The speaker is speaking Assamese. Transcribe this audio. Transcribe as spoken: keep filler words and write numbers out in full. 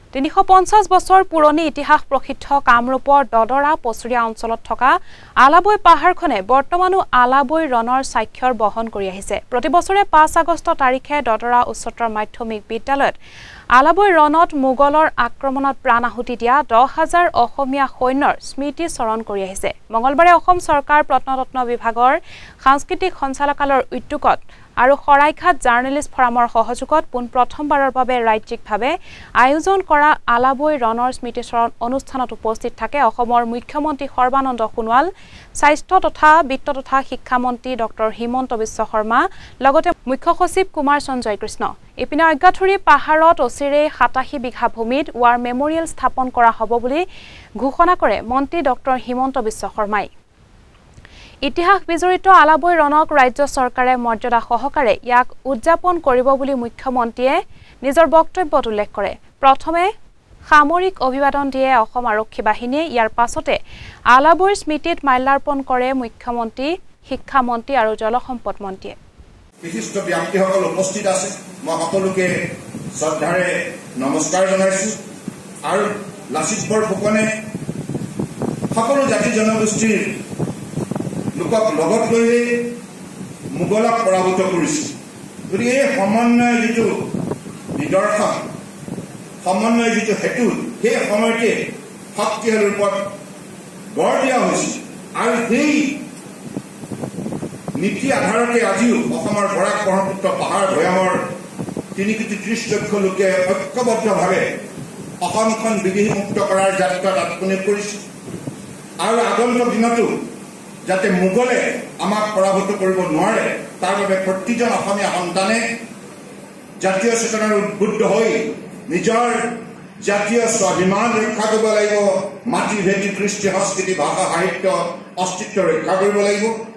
তিনিশ পঞ্চাছ বছৰ পুৰণি ইতিহাস প্ৰসিদ্ধ কামৰূপৰ দদৰা পচুৰীয়া অঞ্চলত থকা আলাবৈ পাহাৰখনে বৰ্তমানো আলাবৈ ৰণৰ স্বাক্ষৰ বহন কৰি আহিছে। প্ৰতি বছৰে পাঁচ আগষ্ট তাৰিখে দদৰা উচ্চতৰ মাধ্যমিক বিদ্যালয়ত আলাবৈ ৰণত মোগলৰ আক্ৰমণত প্ৰাণ আহুতি দিয়া দহ হাজাৰ অসমীয়া সৈন্যৰ স্মৃতি স্মৰণ কৰি আহিছে। মঙলবাৰে অসম চৰকাৰ প্ৰত্নতত্ন বিভাগৰ সাংস্কৃতিক সঞ্চালকালয়ৰ উদ্যোগত আৰু শৰাইঘাট জাৰ্নেলিষ্ট ফৰামৰ সহযোগত পোন প্ৰথমবাৰৰ বাবে ৰাজ্যিকভাৱে আয়োজন কৰা আলাবৈ ৰণৰ স্মৃতিচৰণ অনুষ্ঠানত উপস্থিত থাকে অসমৰ মুখ্যমন্ত্ৰী সৰ্বানন্দ সোণোৱাল, স্বাস্থ্য তথা বিত্ত তথা শিক্ষামন্ত্ৰী ডক্টৰ হিমন্ত বিশ্ব শৰ্মা, লগতে মুখ্য সচিব কুমাৰ সঞ্জয় কৃষ্ণ। ইপিনে অজ্ঞাথুৰি পাহাৰত অচিৰেই সাতাশী বিঘা ভূমিত ৱাৰ মেমৰিয়েল স্থাপন কৰা হ'ব বুলি ঘোষণা কৰে মন্ত্ৰী ডক্টৰ হিমন্ত বিশ্ব শৰ্মাই। ইতিহাস বিজড়িত আলাবৈ ৰণক ৰাজ্য চৰকাৰে মৰ্যাদা সহকাৰে ইয়াক উদযাপন কৰিব বুলি মুখ্যমন্ত্ৰীয়ে নিজৰ বক্তব্যত উল্লেখ কৰে। প্ৰথমে সামৰিক অভিবাদন দিয়ে অসম আৰক্ষী বাহিনীয়ে, ইয়াৰ পাছতে আলাবৈৰ স্মৃতিত মাল্যাৰ্পণ কৰে মুখ্যমন্ত্ৰী, শিক্ষামন্ত্ৰী আৰু জলসম্পদ মন্ত্ৰীয়ে। বিশিষ্ট ব্যক্তিসকল উপস্থিত আছে, মই সকলোকে শ্ৰদ্ধাৰে নমস্কাৰ জনাইছো। আৰু লাচিত বৰফুকনে সকলো জাতি জনগোষ্ঠীৰ লোকক লগত লৈ মোগলক পৰাভূত কৰিছিল। গতিকে এই সমন্বয় যিটো নিদৰ্শন, সমন্বয় যিটো হেতু, সেই সময়তে শক্তিশালী ৰূপত গঢ় দিয়া হৈছিল। আৰু সেই নীতি আধাৰতে আজিও অসমৰ বৰাক ব্ৰহ্মপুত্ৰ পাহাৰ ভৈয়ামৰ তিনি কোটি ত্ৰিশ লক্ষ লোকে ঐক্যবদ্ধভাৱে অসমখন বিদেশীমুক্ত কৰাৰ যাত্ৰাত আত্মনিয়োগ কৰিছে। আৰু আগন্তুক দিনতো যাতে মোগলে আমাক পৰাভূত কৰিব নোৱাৰে, তাৰ বাবে প্ৰতিজন অসমীয়া সন্তানে জাতীয় চেতনাৰ উদ্বুদ্ধ হৈ নিজৰ জাতীয় স্বাভিমান ৰক্ষা কৰিব লাগিব, মাটি ভেটি কৃষ্টি সংস্কৃতি ভাষা সাহিত্য অস্তিত্ব ৰক্ষা কৰিব লাগিব।